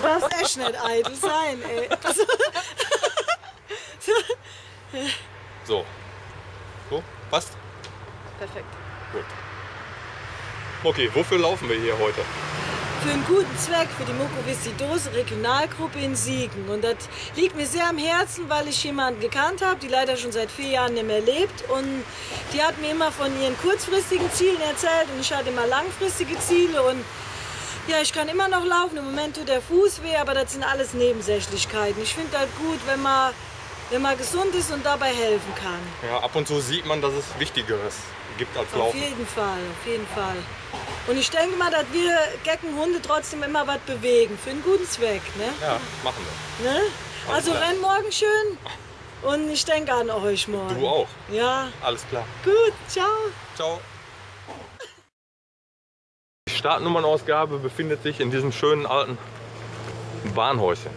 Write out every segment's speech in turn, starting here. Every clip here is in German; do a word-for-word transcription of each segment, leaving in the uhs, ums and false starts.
darfst echt nicht eitel sein, ey. So. So, passt? Perfekt. Gut. Okay, wofür laufen wir hier heute? Für einen guten Zweck, für die Mukoviszidose Regionalgruppe in Siegen. Und das liegt mir sehr am Herzen, weil ich jemanden gekannt habe, die leider schon seit vier Jahren nicht mehr lebt. Und die hat mir immer von ihren kurzfristigen Zielen erzählt und ich hatte immer langfristige Ziele. Und ja, ich kann immer noch laufen. Im Moment tut der Fuß weh, aber das sind alles Nebensächlichkeiten. Ich finde halt gut, wenn man, wenn man gesund ist und dabei helfen kann. Ja, ab und zu sieht man, dass es Wichtigeres gibt als Laufen. Auf jeden Fall, auf jeden Fall. Und ich denke mal, dass wir Geckenhunde trotzdem immer was bewegen. Für einen guten Zweck, ne? Ja, machen wir. Ne? Also renn morgen schön und ich denke an euch morgen. Du auch. Ja. Alles klar. Gut, ciao. Ciao. Die Startnummernausgabe befindet sich in diesem schönen alten Bahnhäuschen.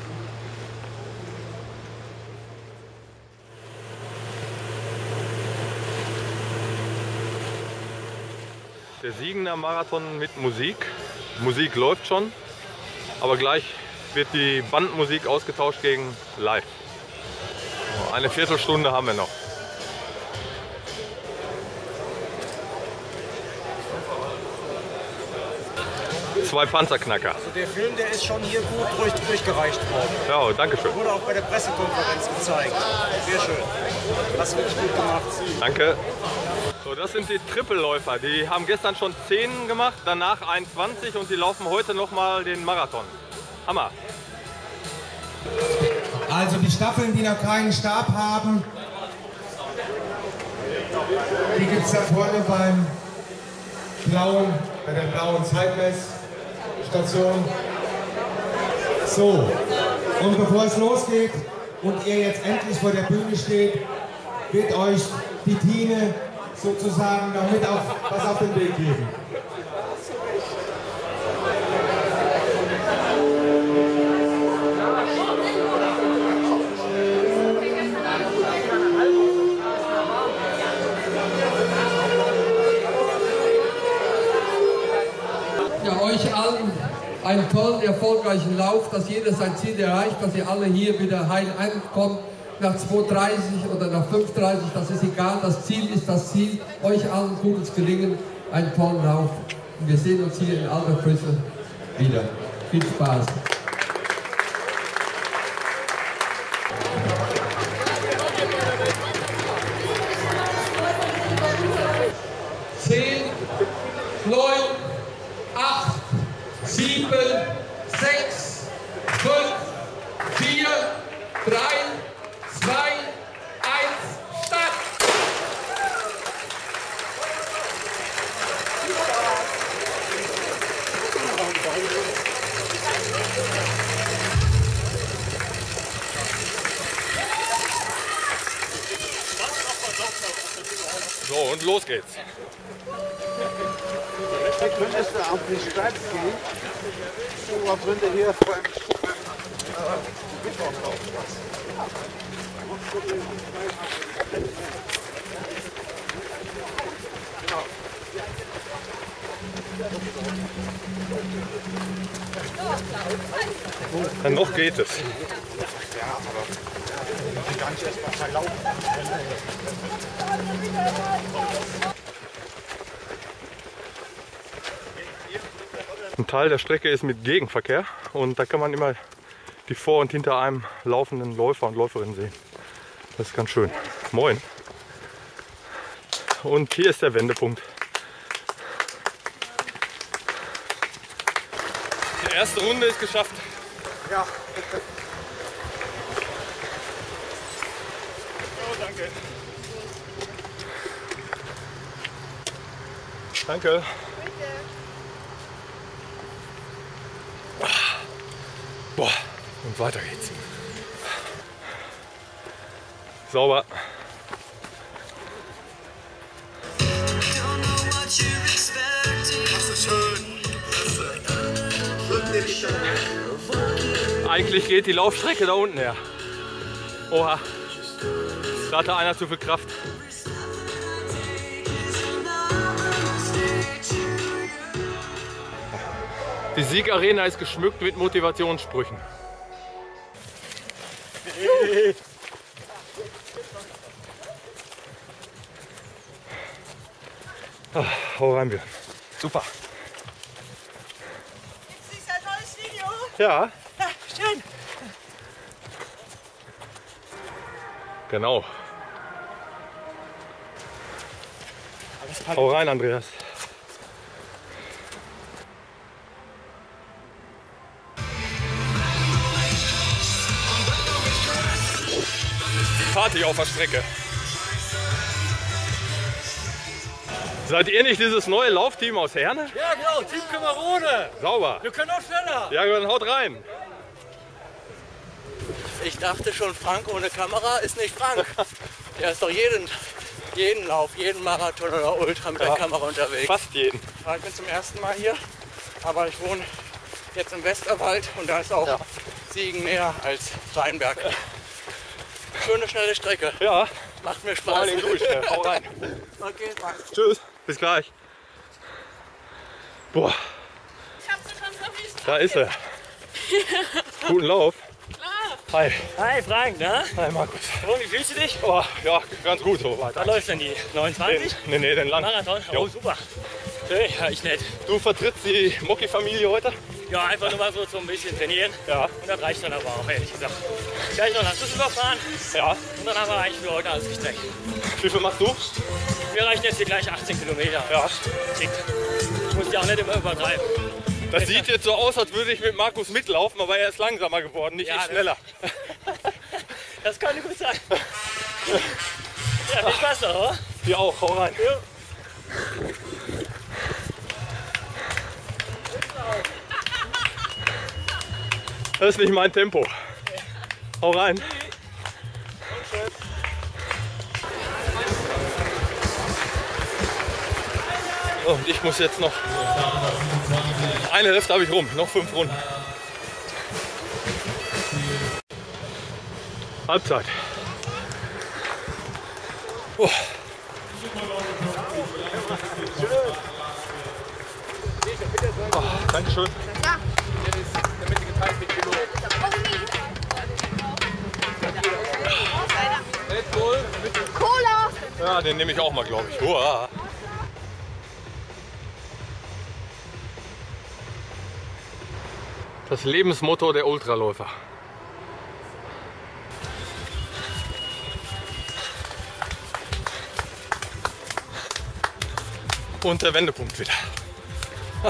Der Siegener Marathon mit Musik. Musik läuft schon, aber gleich wird die Bandmusik ausgetauscht gegen Live. Eine Viertelstunde haben wir noch. Zwei Panzerknacker. Also der Film, der ist schon hier gut durch, durchgereicht worden. Ja, danke schön. Wurde auch bei der Pressekonferenz gezeigt. Sehr schön. Hast du wirklich gut gemacht. Danke. So, das sind die Trippelläufer. Die haben gestern schon zehn gemacht, danach einundzwanzig und die laufen heute nochmal den Marathon. Hammer. Also die Staffeln, die noch keinen Stab haben, die gibt es da vorne beim blauen, bei der blauen Zeitmessstation. So, und bevor es losgeht und ihr jetzt endlich vor der Bühne steht, wird euch die Tine sozusagen noch mit auf, was auf den Weg geben. Ja, euch allen einen tollen, erfolgreichen Lauf, dass jeder sein Ziel erreicht, dass ihr alle hier wieder heil ankommt. Nach zwei Uhr dreißig oder nach fünf Uhr dreißig, das ist egal, das Ziel ist das Ziel. Euch allen gutes Gelingen, einen tollen Lauf. Und wir sehen uns hier in alter Frische wieder. Viel Spaß. Zehn, neun, acht, sieben, sechs, fünf, vier, drei, zwei, eins, Start! So, und los geht's. Da könntest du auf die Stadt gehen. So, was könnte hier beim Mittwoch drauf Dann noch geht es. Ja, aber ich kann nicht erst mal verlaufen. Ein Teil der Strecke ist mit Gegenverkehr und da kann man immer die vor und hinter einem laufenden Läufer und Läuferin sehen. Das ist ganz schön. Moin. Und hier ist der Wendepunkt. Die erste Runde ist geschafft. Ja. Oh, danke. Danke. Boah, und weiter geht's. Sauber. Eigentlich geht die Laufstrecke da unten her. Oha, da hatte einer zu viel Kraft. Die Siegarena ist geschmückt mit Motivationssprüchen. Ah, hau rein, wir. Super. Ist das ein neues Video? Ja. Ja, schön. Genau. Hau rein, Andreas. Party auf der Strecke. Seid ihr nicht dieses neue Laufteam aus Herne? Ja, genau, Team Kamerone. Sauber. Wir können auch schneller. Ja, dann haut rein. Ich dachte schon, Frank ohne Kamera ist nicht Frank. Der ist doch jeden, jeden Lauf, jeden Marathon oder Ultra mit der Ja, Kamera unterwegs. Fast jeden. Ich bin zum ersten Mal hier, aber ich wohne jetzt im Westerwald und da ist auch Ja. Siegen näher als Rheinberg. Schöne, schnelle Strecke. Ja, Macht mir vor Spaß. allen Dingen durch. Hau rein. Okay, Frank. Tschüss. Bis gleich. Boah, Ich hab sie schon vermisst. da ist er. Guten Lauf. Hi. Hi Frank, ne? Hi Markus. Und wie fühlst du dich? Oh, ja, ganz gut so weiter. Was läuft denn die? neunundzwanzig? Nee, nee, den lang. Marathon? Jo. Oh, super. Schön, ja, ich nett. Du vertrittst die Mocki-Familie heute? Ja, einfach nur mal so, so ein bisschen trainieren. Ja. Und das reicht dann aber auch, ehrlich gesagt. Gleich noch nach Düsseldorf fahren Ja. und dann haben wir eigentlich für heute alles gestreckt. Wie viel machst du? Wir erreichen jetzt hier gleich achtzehn Kilometer. Ja. Tickt. Ich muss ja auch nicht immer übertreiben. Das sieht jetzt so aus, als würde ich mit Markus mitlaufen, aber er ist langsamer geworden, nicht Ja, ich das- schneller. Das könnte gut sein. Ja, viel Spaß noch, oder? Dir auch, hau rein. Das ist nicht mein Tempo. Hau rein. So, und ich muss jetzt noch. Eine Hälfte habe ich rum, noch fünf Runden. Halbzeit. Oh. Oh, Dankeschön. Cola! Ja, den nehme ich auch mal, glaube ich. Uah. Das Lebensmotto der Ultraläufer. Und der Wendepunkt wieder. Ah.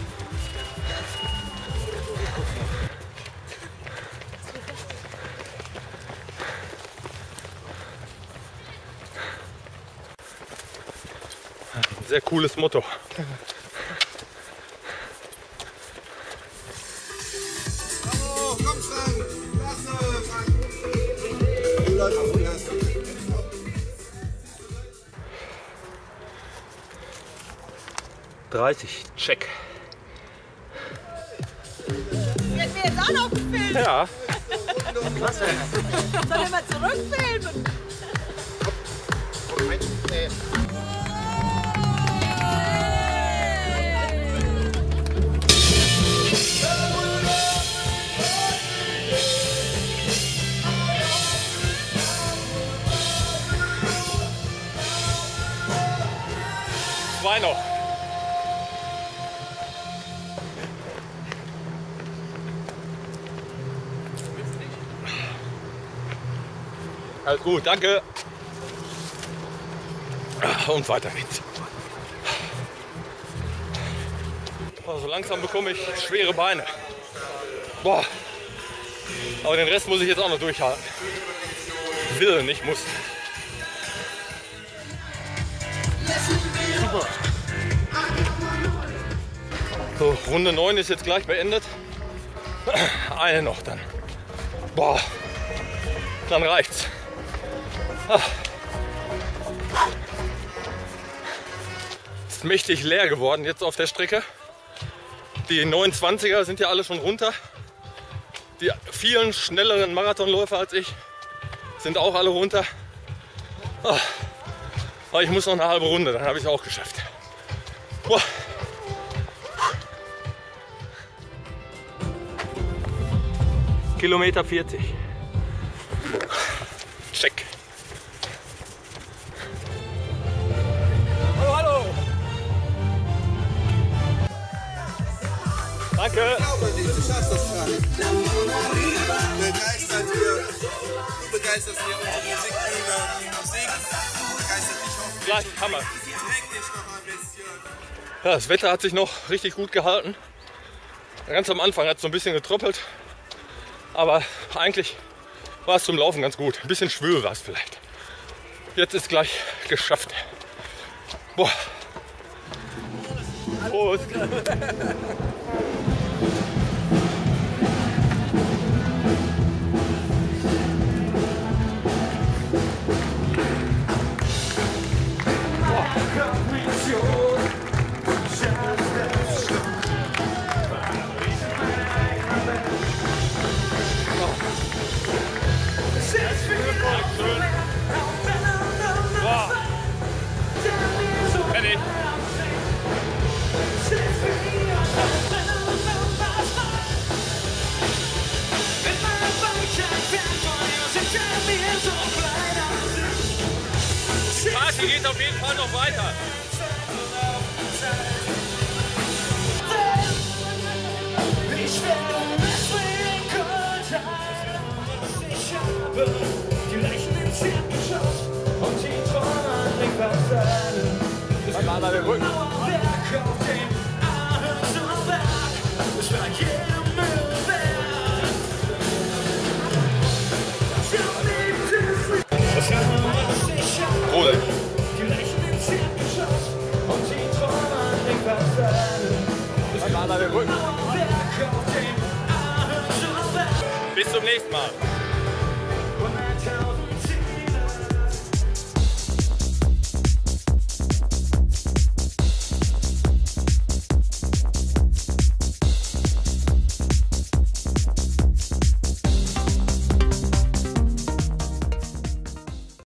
Sehr cooles Motto. Oh, komm Frank! Klasse, Frank! Du läufst auf den ersten. dreißig, check. Wird mir jetzt auch noch gefilmt. Ja, Soll ich mal zurückfilmen? zwei noch. Alles gut, danke. Und weiter geht's. Oh, so langsam bekomme ich schwere Beine. Boah. Aber den Rest muss ich jetzt auch noch durchhalten. Will, nicht muss. Super. So, Runde neun ist jetzt gleich beendet. Eine noch dann. Boah. Dann reicht's. Ah. Ist mächtig leer geworden jetzt auf der Strecke. Die neunundzwanziger sind ja alle schon runter. Die vielen schnelleren Marathonläufer als ich sind auch alle runter. Ah. Aber ich muss noch eine halbe Runde, dann habe ich es auch geschafft. Boah. Kilometer vierzig. Check. Hallo, hallo. Danke. Du schaffst das gerade. Begeistert hier. Du begeisterst hier unsere Musikbühne, die Musik. Begeistert dich hoffentlich. Gleich Hammer. Träg dich noch ein bisschen. Ja, das Wetter hat sich noch richtig gut gehalten. Ganz am Anfang hat es so ein bisschen getröppelt. Aber eigentlich war es zum Laufen ganz gut. Ein bisschen schwül war es vielleicht. Jetzt ist gleich geschafft. Boah. Prost. Fertig. Die Party geht auf jeden Fall noch weiter. Ich werde es bringen können. Ich habe die Leichen ins Erdgeschoss und die Träume nicht versöhnen. Dann mal an den Rücken. Mauerwerk auf dem Ahrenberg. Es war jede Mühe wert. Ich habe ich habe die Leichen ins Erdgeschoss und die Träume nicht versöhnen. Dann mal an den Rücken. Mauerwerk auf dem Ahrenberg. Bis zum nächsten Mal.